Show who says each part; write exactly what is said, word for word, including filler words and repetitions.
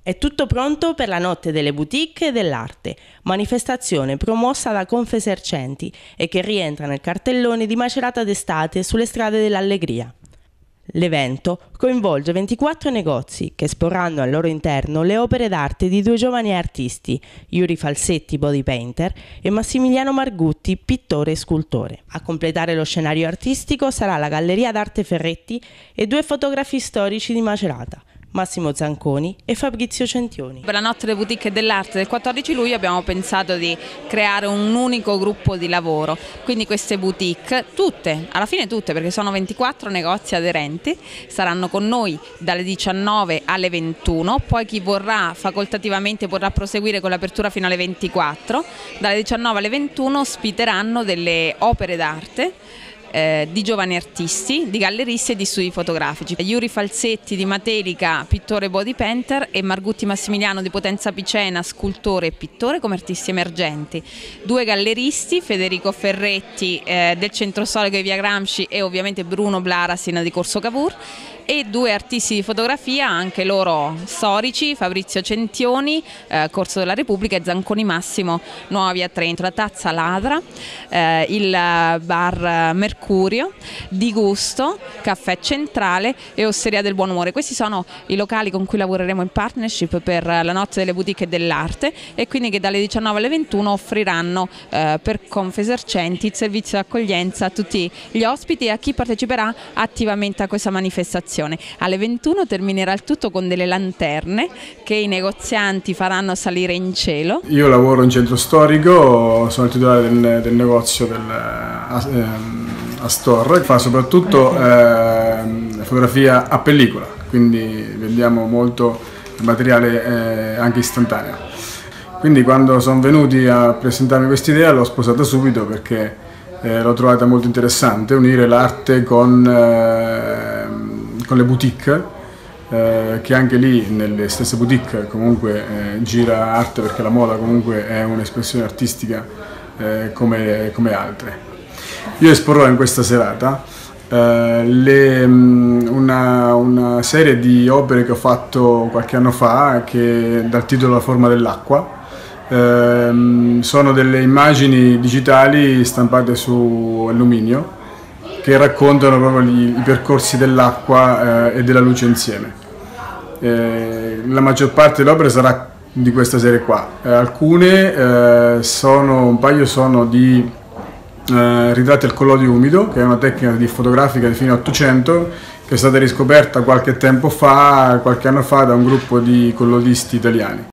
Speaker 1: È tutto pronto per la Notte delle Boutique e dell'Arte, manifestazione promossa da Confesercenti e che rientra nel cartellone di Macerata d'estate sulle strade dell'Allegria. L'evento coinvolge ventiquattro negozi che esporranno al loro interno le opere d'arte di due giovani artisti, Yuri Falsetti, body painter, e Massimiliano Margutti, pittore e scultore. A completare lo scenario artistico sarà la Galleria d'Arte Ferretti e due fotografi storici di Macerata, Massimo Zanconi e Fabrizio Centioni.
Speaker 2: Per la Notte delle Boutique e dell'Arte del quattordici luglio abbiamo pensato di creare un unico gruppo di lavoro, quindi queste boutique, tutte, alla fine tutte, perché sono ventiquattro negozi aderenti, saranno con noi dalle diciannove alle ventuno, poi chi vorrà facoltativamente potrà proseguire con l'apertura fino alle ventiquattro, dalle diciannove alle ventuno ospiteranno delle opere d'arte Eh, di giovani artisti, di galleristi e di studi fotografici. Yuri Falsetti di Matelica, pittore body painter, e Margutti Massimiliano di Potenza Picena, scultore e pittore come artisti emergenti. Due galleristi, Federico Ferretti eh, del Centro Storico di Via Gramsci e ovviamente Bruno Blarasin di Corso Cavour, e due artisti di fotografia, anche loro storici, Fabrizio Centioni, eh, Corso della Repubblica, e Zanconi Massimo, Nuova Via Trento. La Tazza Ladra, eh, il bar Mercurio, Di Gusto, Caffè Centrale e Osteria del Buon Umore. Questi sono i locali con cui lavoreremo in partnership per la Notte delle Boutique e dell'Arte, e quindi che dalle diciannove alle ventuno offriranno eh, per Confesercenti il servizio di accoglienza a tutti gli ospiti e a chi parteciperà attivamente a questa manifestazione. Alle ventuno terminerà il tutto con delle lanterne che i negozianti faranno salire in cielo.
Speaker 3: Io lavoro in centro storico, sono il titolare del, del negozio del eh, Astor, fa soprattutto eh, fotografia a pellicola, quindi vendiamo molto materiale eh, anche istantaneo. Quindi quando sono venuti a presentarmi questa idea l'ho sposata subito, perché eh, l'ho trovata molto interessante, unire l'arte con eh, con le boutique, eh, che anche lì nelle stesse boutique comunque eh, gira arte, perché la moda comunque è un'espressione artistica eh, come, come altre. Io esporrò in questa serata eh, le, una, una serie di opere che ho fatto qualche anno fa, che dal titolo La forma dell'acqua. Eh, sono delle immagini digitali stampate su alluminio che raccontano proprio gli, i percorsi dell'acqua eh, e della luce insieme. Eh, la maggior parte dell'opera sarà di questa serie qua. Eh, alcune eh, sono, un paio sono di eh, ritratti al collodio umido, che è una tecnica di fotografica di fine ottocento, che è stata riscoperta qualche tempo fa, qualche anno fa, da un gruppo di collodisti italiani.